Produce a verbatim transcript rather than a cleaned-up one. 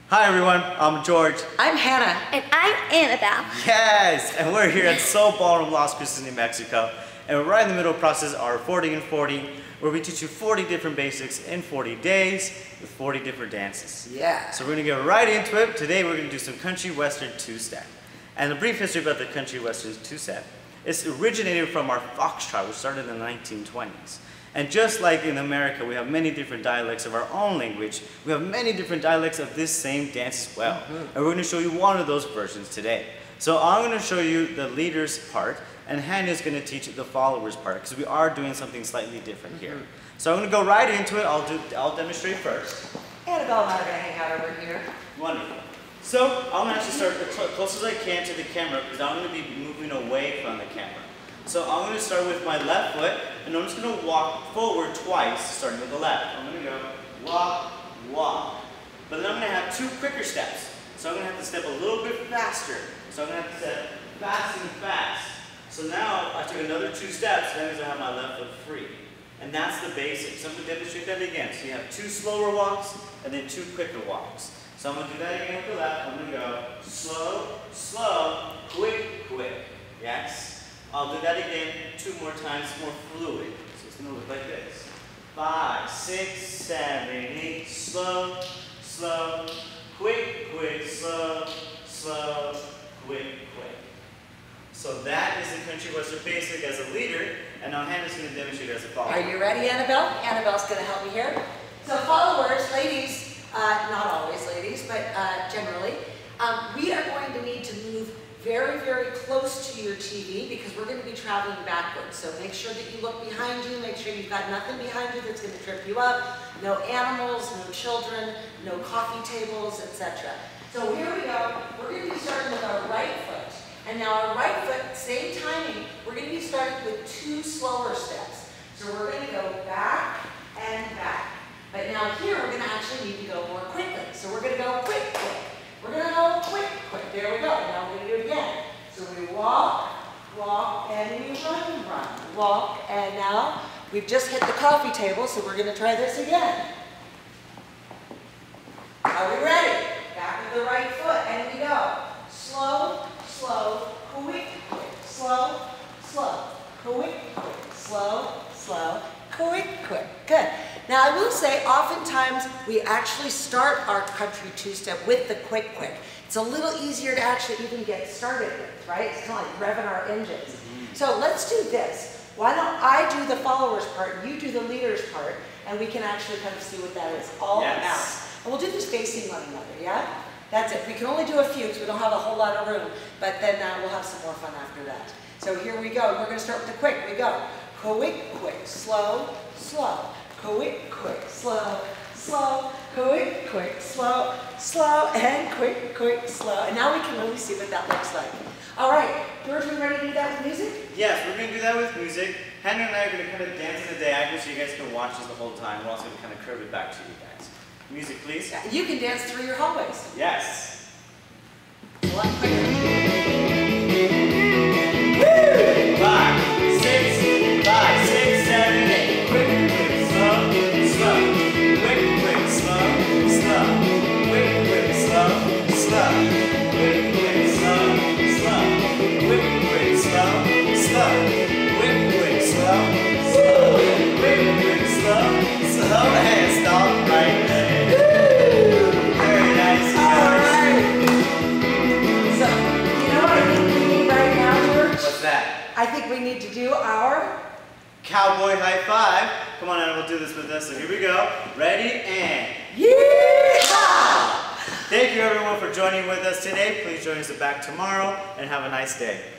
Hi everyone, I'm George. I'm Hannah. And I'm Annabelle. Yes, and we're here at Soul Ballroom, Las Cruces, New Mexico. And we're right in the middle of the process of our forty in forty, where we teach you forty different basics in forty days with forty different dances. Yeah. So we're gonna get right into it. Today we're gonna do some country western two-step. And a brief history about the country western two-step. It's originated from our foxtrot, which started in the nineteen twenties. And just like in America, we have many different dialects of our own language. We have many different dialects of this same dance as well. Mm-hmm. And we're going to show you one of those versions today. So I'm going to show you the leaders part, and Hannah's going to teach the followers part, because we are doing something slightly different mm-hmm. here. So I'm going to go right into it. I'll do. I'll demonstrate first. Annabelle and I are going to hang out over here. Wonderful. So I'm going to actually start as close as I can to the camera, because I'm going to be moving away from the camera. So I'm going to start with my left foot, and I'm just going to walk forward twice, starting with the left. I'm going to go walk, walk. But then I'm going to have two quicker steps. So I'm going to have to step a little bit faster. So I'm going to have to step fast and fast. So now I took another two steps, that means I have my left foot free. And that's the basics. So I'm going to demonstrate that again. So you have two slower walks, and then two quicker walks. So I'm going to do that again with the left. I'm going to go slow, slow, quick, quick. Yes? I'll do that again two more times, more fluid. So it's going to look like this. Five, six, seven, eight, slow, slow, quick, quick, slow, slow, quick, quick. So that is the country western basic as a leader, and now Hannah's going to demonstrate as a follower. Are you ready, Annabelle? Annabelle's going to help me here. So followers, ladies, uh, not always ladies, but uh, generally, um, we are going to need to move very, very close to your T V because we're going to be traveling backwards. So make sure that you look behind you, make sure you've got nothing behind you that's going to trip you up, no animals, no children, no coffee tables, et cetera. So here we go. We're going to be starting with our right foot. And now our right foot, same timing, we're going to be starting with two slower steps. So we're going to go back and back. But now here we're going to actually need to go more quickly. So we're going to go quick, quick. We're going to go quick, quick. There we go. Now we're going to do it again. So we walk, walk, and we run, run. Walk, and now we've just hit the coffee table, so we're going to try this again. Are we ready? Back with the right foot, and we go. Slow, slow, quick, quick. Slow, slow, quick, quick. Slow, slow, quick, quick. Good. Now I will say, oftentimes we actually start our country two-step with the quick, quick. It's a little easier to actually even get started with, right? It's kind of like revving our engines. Mm-hmm. So let's do this. Why don't I do the followers part, you do the leaders part, and we can actually kind of see what that is all yes. about. And we'll do this facing one another, yeah? That's it. We can only do a few because we don't have a whole lot of room, but then uh, we'll have some more fun after that. So here we go. We're going to start with the quick. We go. Quick, quick, slow, slow. Quick, quick, slow, slow, quick, quick, slow, slow, and quick, quick, slow. And now we can really see what that looks like. All right, George, are we ready to do that with music? Yes, we're going to do that with music. Hannah and I are going to kind of dance in the diagonal so you guys can watch this the whole time. We're also going to kind of curve it back to you guys. Music, please. Yeah, you can dance through your hallways. Yes. One quicker. Woo! Five, six, five, six, seven, eight. I think we need to do our cowboy high five. Come on, Anna, we'll do this with us. So here we go. Ready and yeehaw! Thank you everyone for joining with us today. Please join us back tomorrow and have a nice day.